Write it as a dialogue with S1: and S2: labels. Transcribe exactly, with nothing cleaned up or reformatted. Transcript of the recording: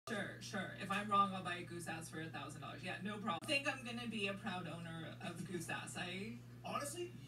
S1: Sure, sure. If I'm wrong, I'll buy a goose ass for a thousand dollars. Yeah, no problem. I think I'm gonna be a proud owner of goose ass. I
S2: honestly,